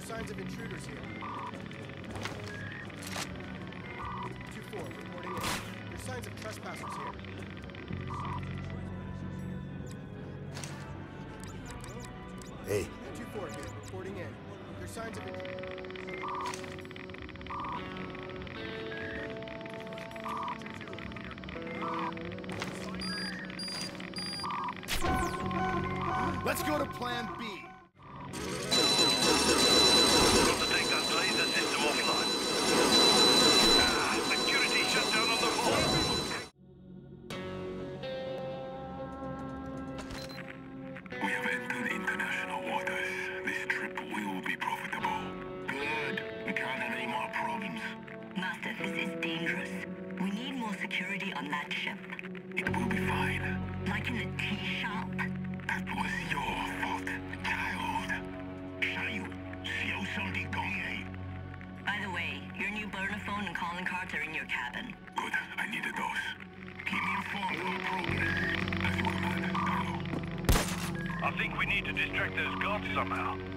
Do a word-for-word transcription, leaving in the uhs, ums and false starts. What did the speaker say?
There's signs of intruders here. two four, reporting in. There's signs of trespassers here. Hey. two four here, reporting in. There's signs of intruders. Let's go to plan B. Got to take that laser system offline. Ah, security shut down on the vault. We have entered international waters. This trip will be profitable. Good. We can't have any more problems. Master, this is dangerous. We need more security on that ship. It will be fine. Like in the tea shop? That was your fault, child. Shayu, Xiao Sandi Gongye. By the way, your new burner phone and calling cards are in your cabin. Good, I needed those. Keep me informed of our progress. As you command, Carlo. I think we need to distract those guards somehow.